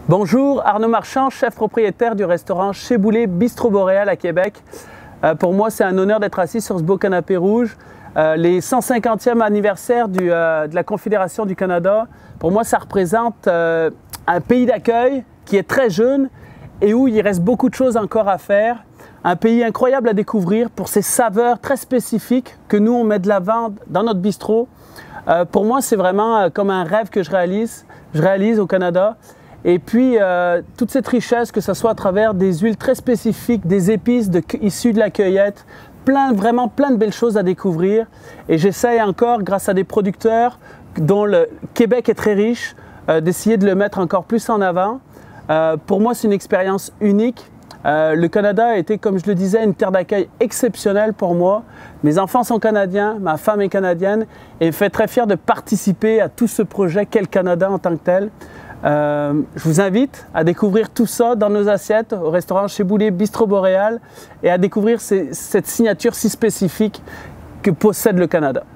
Bonjour, Arnaud Marchand, chef propriétaire du restaurant Chez Boulet Bistrot Boréal à Québec. Pour moi, c'est un honneur d'être assis sur ce beau canapé rouge. Les 150e anniversaire de la Confédération du Canada, pour moi, ça représente un pays d'accueil qui est très jeune et où il reste beaucoup de choses encore à faire. Un pays incroyable à découvrir pour ses saveurs très spécifiques que nous, on met de l'avant dans notre bistrot. Pour moi, c'est vraiment comme un rêve que je réalise au Canada. Et puis, toute cette richesse, que ce soit à travers des huiles très spécifiques, des épices issues de la cueillette, vraiment plein de belles choses à découvrir. Et j'essaye encore, grâce à des producteurs dont le Québec est très riche, d'essayer de le mettre encore plus en avant. Pour moi, c'est une expérience unique. Le Canada a été, comme je le disais, une terre d'accueil exceptionnelle pour moi. Mes enfants sont canadiens, ma femme est canadienne et me fait très fier de participer à tout ce projet qu'est le Canada en tant que tel. Je vous invite à découvrir tout ça dans nos assiettes au restaurant Chez Boulet Bistrot Boréal et à découvrir cette signature si spécifique que possède le Canada.